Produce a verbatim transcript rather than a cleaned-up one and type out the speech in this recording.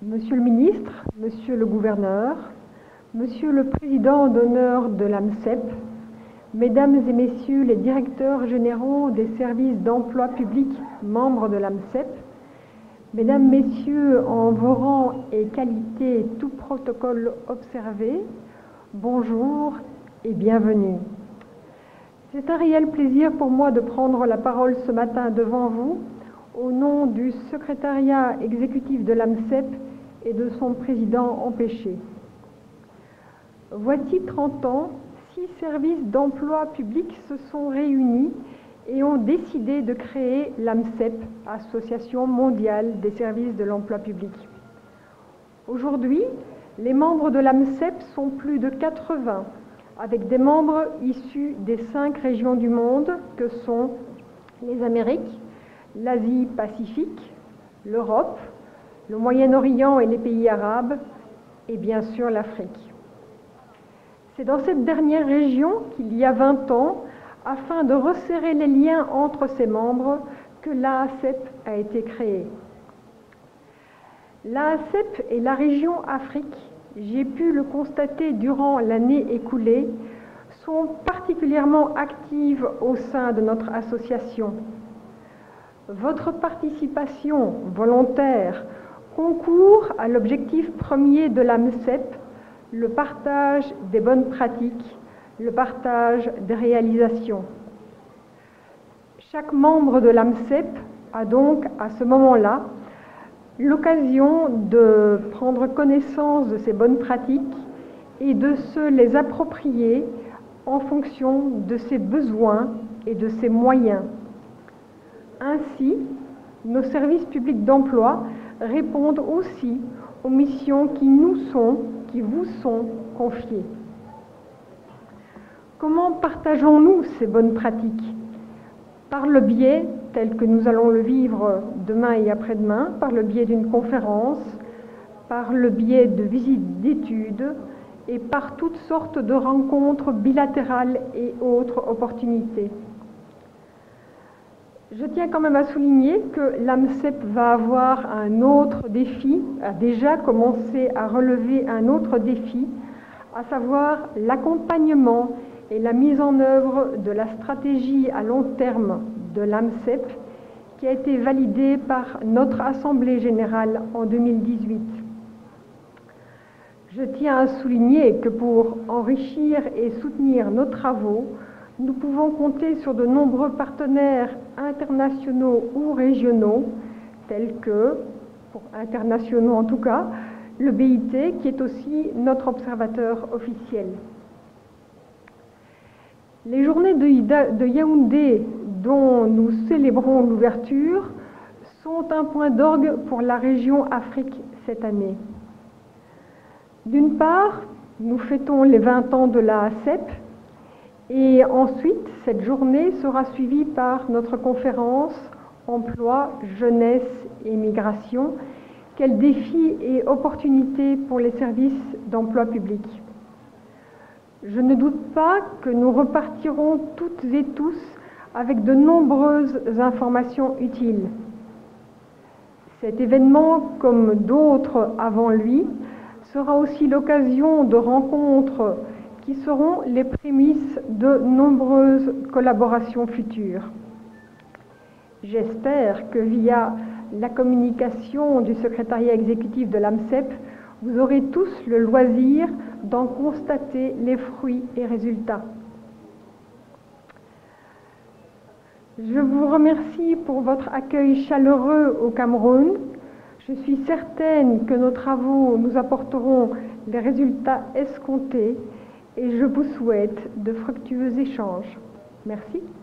Monsieur le ministre, Monsieur le gouverneur, Monsieur le président d'honneur de l'AMCEP, Mesdames et Messieurs les directeurs généraux des services d'emploi public membres de l'AMCEP, Mesdames, Messieurs, en vos rangs et qualités, tout protocole observé, bonjour et bienvenue. C'est un réel plaisir pour moi de prendre la parole ce matin devant vous, au nom du secrétariat exécutif de l'AMCEP et de son président empêché. Voici trente ans, six services d'emploi public se sont réunis et ont décidé de créer l'AMCEP, Association mondiale des services de l'emploi public. Aujourd'hui, les membres de l'AMCEP sont plus de quatre-vingts, avec des membres issus des cinq régions du monde que sont les Amériques, l'Asie-Pacifique, l'Europe, le Moyen-Orient et les pays arabes, et bien sûr l'Afrique. C'est dans cette dernière région qu'il y a vingt ans, afin de resserrer les liens entre ses membres, que l'AACEP a été créée. L'AACEP et la région Afrique, j'ai pu le constater durant l'année écoulée, sont particulièrement actives au sein de notre association. Votre participation volontaire concourt à l'objectif premier de l'AMCEP, le partage des bonnes pratiques, le partage des réalisations. Chaque membre de l'AMCEP a donc, à ce moment-là, l'occasion de prendre connaissance de ces bonnes pratiques et de se les approprier en fonction de ses besoins et de ses moyens. Ainsi, nos services publics d'emploi répondent aussi aux missions qui nous sont, qui vous sont confiées. Comment partageons-nous ces bonnes pratiques? Par le biais, tel que nous allons le vivre demain et après-demain, par le biais d'une conférence, par le biais de visites d'études et par toutes sortes de rencontres bilatérales et autres opportunités. Je tiens quand même à souligner que l'AMCEP va avoir un autre défi, a déjà commencé à relever un autre défi, à savoir l'accompagnement et la mise en œuvre de la stratégie à long terme de l'AMCEP qui a été validée par notre Assemblée générale en deux mille dix-huit. Je tiens à souligner que pour enrichir et soutenir nos travaux, nous pouvons compter sur de nombreux partenaires internationaux ou régionaux, tels que, pour internationaux en tout cas, le B I T, qui est aussi notre observateur officiel. Les journées de Yaoundé, dont nous célébrons l'ouverture, sont un point d'orgue pour la région Afrique cette année. D'une part, nous fêtons les vingt ans de l'AACEP, et ensuite, cette journée sera suivie par notre conférence Emploi, jeunesse et migration. Quels défis et opportunités pour les services d'emploi public? Je ne doute pas que nous repartirons toutes et tous avec de nombreuses informations utiles. Cet événement, comme d'autres avant lui, sera aussi l'occasion de rencontres qui seront les prémices de nombreuses collaborations futures. J'espère que via la communication du secrétariat exécutif de l'AMCEP, vous aurez tous le loisir d'en constater les fruits et résultats. Je vous remercie pour votre accueil chaleureux au Cameroun. Je suis certaine que nos travaux nous apporteront les résultats escomptés et je vous souhaite de fructueux échanges. Merci.